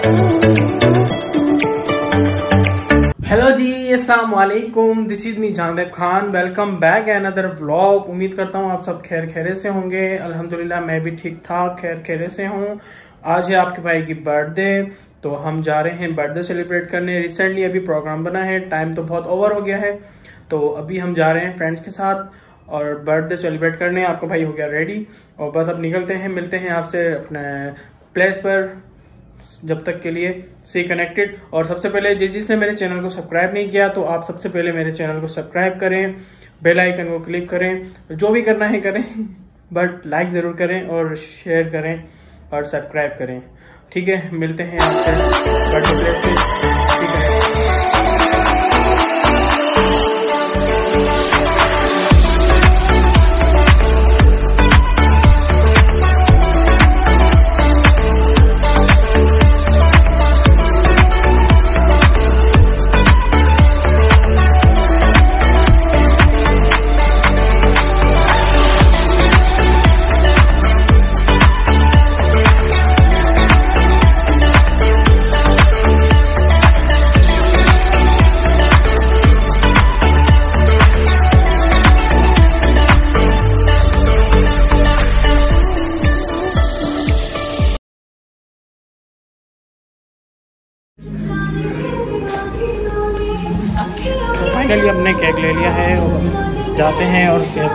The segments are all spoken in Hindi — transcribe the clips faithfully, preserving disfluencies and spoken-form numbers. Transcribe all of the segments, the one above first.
हेलो जी, अस्सलाम वालेकुम। This is me Jandev Khan. Welcome back another vlog. उम्मीद करता हूँ आप सब खैर खैरे से होंगे। अल्हम्दुलिल्लाह मैं भी ठीक ठाक खैर खैरे से हूँ। आज है आपके भाई की बर्थडे, तो हम जा रहे हैं बर्थडे सेलिब्रेट करने। रिसेंटली अभी प्रोग्राम बना है, टाइम तो बहुत ओवर हो गया है, तो अभी हम जा रहे हैं फ्रेंड्स के साथ और बर्थडे सेलिब्रेट करने। आपका भाई हो गया रेडी और बस अब निकलते हैं। मिलते हैं आपसे अपने प्लेस पर। जब तक के लिए सी कनेक्टेड। और सबसे पहले जिस जिसने मेरे चैनल को सब्सक्राइब नहीं किया तो आप सबसे पहले मेरे चैनल को सब्सक्राइब करें, बेल आइकन को क्लिक करें, जो भी करना है करें, बट लाइक जरूर करें और शेयर करें और सब्सक्राइब करें। ठीक है, मिलते हैं आपसे बर्थडे प्लेस पे। ठीक है। फाइनली हमने केक ले लिया है और हम जाते हैं और केक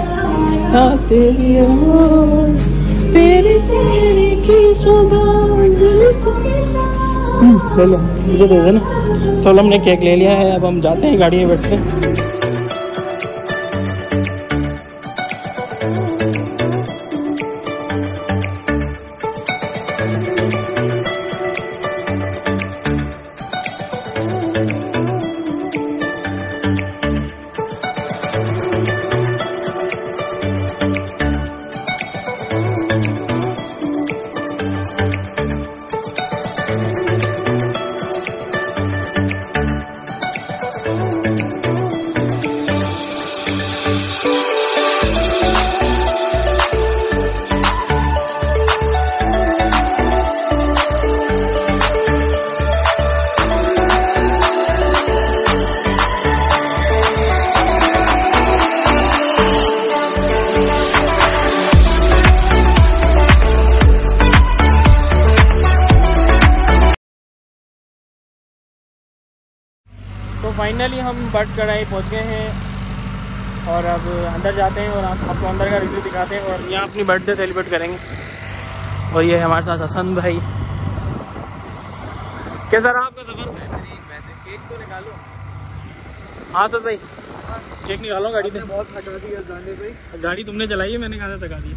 तेरे चेहरे की सुगंध ले लो, मुझे दे देना। तो हमने केक ले लिया है, अब हम जाते हैं गाड़ी में बैठ के। तो फाइनली हम बट कढ़ाई पहुँच गए हैं और अब अंदर जाते हैं और आप आपको अंदर का रिव्यू दिखाते हैं और यहाँ अपनी बर्थडे सेलिब्रेट करेंगे। और ये हमारे साथ हसन भाई। कैसा रहा आपका सफर? केक तो निकालो। हाँ सर भाई, केक निकालो। गाड़ी पे बहुत थका दिया जाने भाई। गाड़ी तुमने चलाई है, मैंने कहा था थका दी।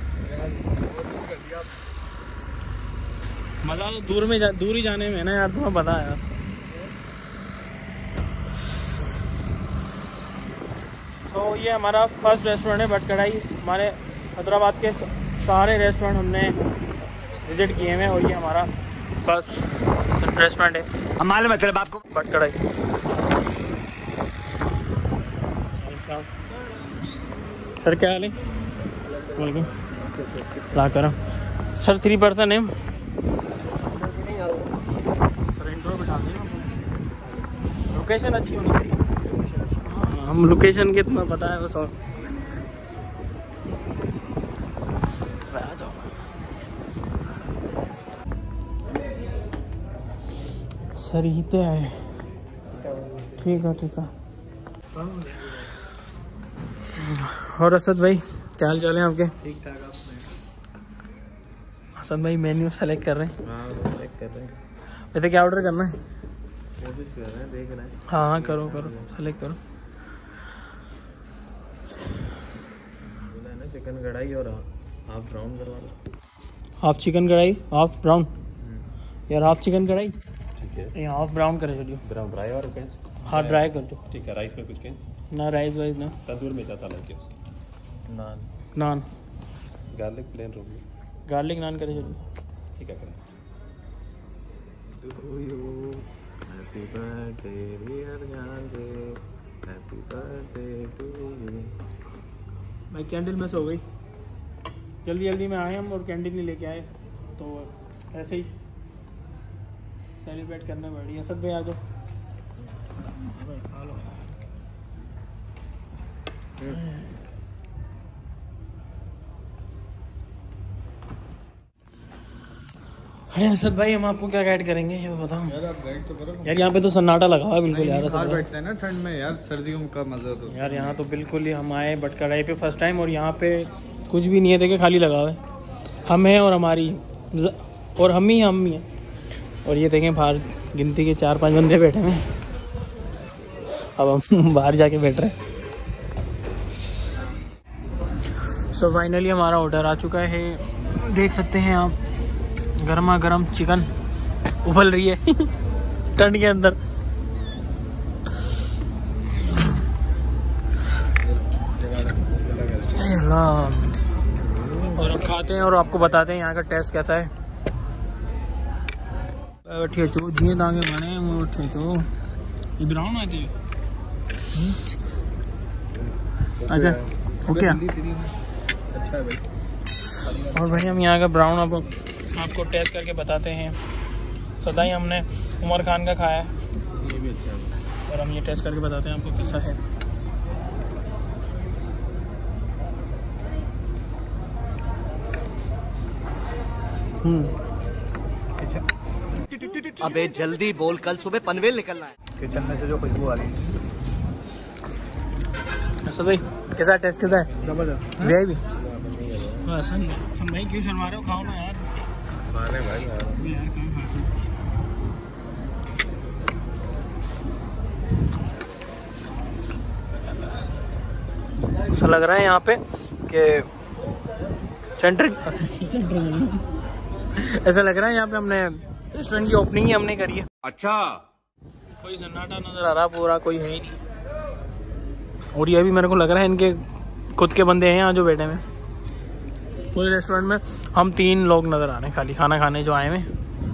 मज़ा तो दूर में जा, दूर ही जाने में ना यार, तुम्हें पता है यार। तो ये हमारा फर्स्ट रेस्टोरेंट है बट कढ़ाई। हमारे हैदराबाद के सारे रेस्टोरेंट हमने विज़िट किए हैं और ये हमारा फर्स्ट रेस्टोरेंट है। हमारे मतलब आपको बट कढ़ाई। सर क्या हाल है? वेलकम। ला कर सर, थ्री पर्सन है सर। इंट्रो बिठा देना, लोकेशन अच्छी होनी चाहिए। हम लोकेशन के तुम्हें पता है बस। और आ जाओ सर, ही तो है। ठीक है ठीक है। और असद भाई क्या हाल चाल है आपके? ठीक ठाक। आप असद भाई मेन्यू सेलेक्ट कर रहे हैं? हाँ सेलेक्ट कर रहे हैं। वैसे क्या ऑर्डर करना है? कोशिश कर रहे हैं, देख रहे हैं। हाँ हाँ करो करो, सेलेक्ट करो। चिकन कढ़ाई और हाफ ब्राउन करवा लो। Half chicken kadai, half brown. यार हाफ चिकन कढ़ाई, ठीक है। ये हाफ ब्राउन कर दो। ब्राउन ड्राई और कैसे? हाँ ड्राई कर दो। ठीक है। राइस में कुछ क्या? ना राइस वाइस ना। तंदूर में जाता लगे। नान नान गार्लिक प्लेन रोटी। गार्लिक नान करे चलिए। ठीक है करें। Happy birthday dear Jandev, happy birthday to you. भाई कैंडल मिस हो गई, जल्दी जल्दी में आए हम और कैंडल नहीं लेके आए, तो ऐसे ही सेलिब्रेट करने बैठी है। सब भी आ जाओ। अरे असद भाई, हम आपको क्या गाइड करेंगे ये बताओ यार। आप गाइड तो करो यार। यहाँ पे तो सन्नाटा लगा हुआ है बिल्कुल यार। बाहर बैठते हैं ना ठंड में यार, सर्दियों का मजा तो यार यहाँ तो बिल्कुल ही हम आए बटकराई पे फर्स्ट टाइम, और यहाँ पे कुछ भी नहीं है, देखे खाली लगा हुआ है। हम हैं और हमारी ज- और हम ही हम ही हैं। और ये देखें बाहर गिनती के चार पांच बंदे बैठे हैं। अब हम बाहर जाके बैठ रहे हैं। सो फाइनली हमारा ऑर्डर आ चुका है। देख सकते हैं आप, गर्मा गर्म चिकन उबल रही है ठंड के अंदर। और हम खाते हैं और आपको बताते हैं यहाँ का टेस्ट कैसा है। ठे चो जिए तांगे बने वो ठे चो ये ब्राउन आती है। अच्छा ओके। अच्छा है भाई। और भाई हम यहाँ का ब्राउन आप, आपको टेस्ट करके बताते हैं। सदा ही हमने उमर खान का खाया है, ये भी अच्छा है और हम ये टेस्ट करके बताते हैं आपको कैसा है। हम्म अच्छा। अबे जल्दी बोल, कल सुबह पनवेल निकलना है। किचन में से जो खुशबू आ रही है अच्छा भाई, कैसा टेस्ट कैसा है? जबरदस्त। भी ऐसा नहीं सब भाई, क्यों शर्मा रहे हो? खाओ ना यार। खाने भाई यार। यार कहाँ खा ऐसा लग रहा है यहाँ पे कि सेंटर सेंटर ऐसा लग रहा है यहाँ पे हमने रेस्टोरेंट की ओपनिंग ही हमने करी है। अच्छा। कोई सन्नाटा नजर आ रहा पूरा, कोई है ही नहीं। और ये भी मेरे को लग रहा है इनके खुद के बंदे हैं यहाँ जो बैठे हुए। पूरे रेस्टोरेंट में हम तीन लोग नजर आ रहे हैं खाली खाना खाने जो आए हुए।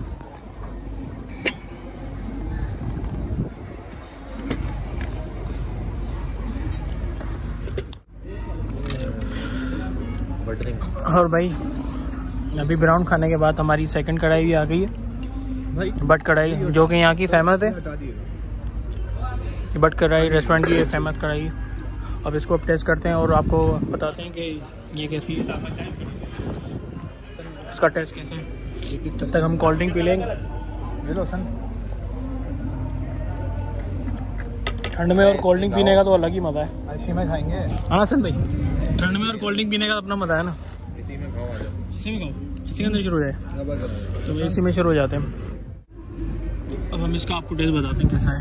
और भाई अभी ब्राउन खाने के बाद हमारी सेकंड कढ़ाई भी आ गई है भाई बट कढ़ाई, जो कि यहाँ की फेमस है। हटा दिए। बट कढ़ाई रेस्टोरेंट की फेमस कढ़ाई है। अब इसको अब टेस्ट करते हैं और आपको बताते हैं कि ये कैसी है, इसका टेस्ट कैसे है। तब तक हम कोल्ड ड्रिंक पी लेंगे। ये लो सन। ठंड में और कोल्ड ड्रिंक पीने का तो अलग ही मज़ा है। इसी में खाएंगे। हाँ सन भाई, ठंड में और कोल्ड ड्रिंक पीने का अपना मज़ा है ना। इसी में खाओ आ जाओ। इसी में खाओ, इसी के अंदर शुरू हो जाए जबरदस्त। तो इसी में शुरू हो जाते हैं। अब हम इसका आपको टेस्ट बताते हैं कैसा है।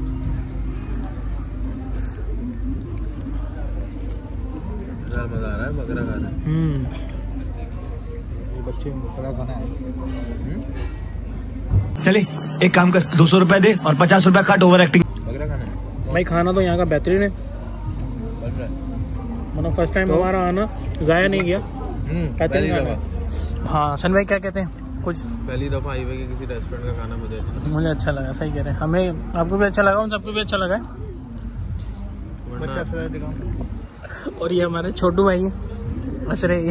यार मजा आ रहा है बकरा खाना। हम्म ये बच्चे बड़ा खाना है। चले एक काम कर, दो सौ रुपए दे और पचास रुपए काट ओवर एक्टिंग। बकरा खाना है। भाई खाना तो यहाँ का बेहतरीन है। बन रहा है। मतलब फर्स्ट टाइम हमारा आना ज़ाया नहीं गया। हम्म, कहते पहली हैं दफा हाँ सन भाई क्या कहते हैं कुछ? पहली दफा हाईवे के किसी रेस्टोरेंट का खाना मुझे अच्छा लगा। मुझे अच्छा लगा, सही कह रहे हैं। हमें आपको भी अच्छा लगा, उन सबको भी अच्छा लगा है। बच्चा वरना फिर दिखाऊं। और ये हमारे छोटू भाई हैं, हंस रहे हैं।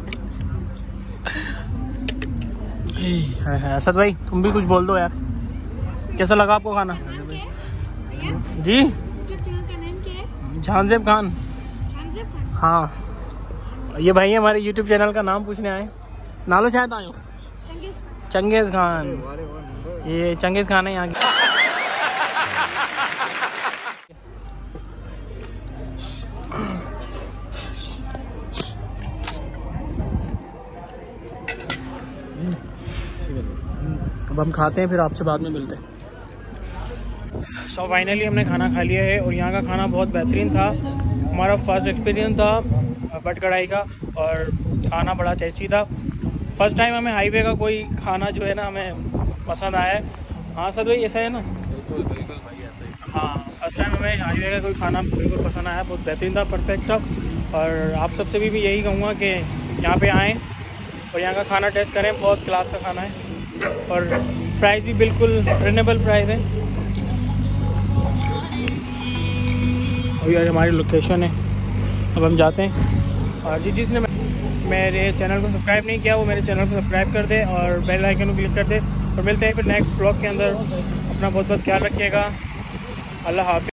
हाँ हाँ असद भाई तुम भी कुछ बोल दो यार, कैसा लगा आपको खाना? जी झांजेब खान। हाँ ये भाई हमारे यूट्यूब चैनल का नाम पूछने आए। नालो शायद आयो चंगेज खान। ये चंगेज खान है यहाँ की। अब हम खाते हैं फिर आपसे बाद में मिलते हैं। सो फाइनली हमने खाना खा लिया है और यहाँ का खाना बहुत बेहतरीन था। हमारा फर्स्ट एक्सपीरियंस था बट कढ़ाई का और खाना बड़ा टेस्टी था। फर्स्ट टाइम हमें हाईवे का कोई खाना जो है ना हमें पसंद आया है। हाँ सर भाई ऐसा है ना? बिल्कुल बिल्कुल भाई ऐसा ही। हाँ फर्स्ट टाइम हमें हाईवे का कोई खाना बिल्कुल पसंद आया, बहुत बेहतरीन था, परफेक्ट था। और आप सबसे भी, भी यही कहूँगा कि यहाँ पे आएँ और यहाँ का खाना टेस्ट करें, बहुत क्लास का खाना है और प्राइस भी बिल्कुल रिजनेबल प्राइस है। और ये हमारी लोकेशन है। अब हम जाते हैं और जिस जिसने मेरे चैनल को सब्सक्राइब नहीं किया वो मेरे चैनल को सब्सक्राइब कर दे और बेल आइकन को क्लिक कर दे और मिलते हैं फिर नेक्स्ट व्लॉग के अंदर। अपना बहुत बहुत ख्याल रखिएगा। अल्लाह हाफिज़।